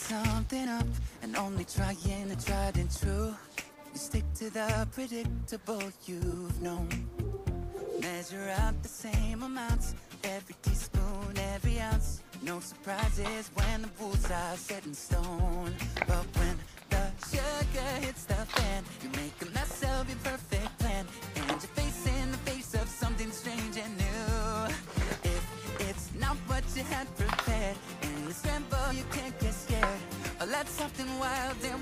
something up and only trying the tried and true. You stick to the predictable you've known. Measure out the same amounts, every teaspoon, every ounce. No surprises when the rules are set in stone. But when the sugar hits the fan, you make a mess of your perfect plan, and you're facing the face of something strange and new. If it's not what you had prepared, in the scramble you can't get scared, or let something wild and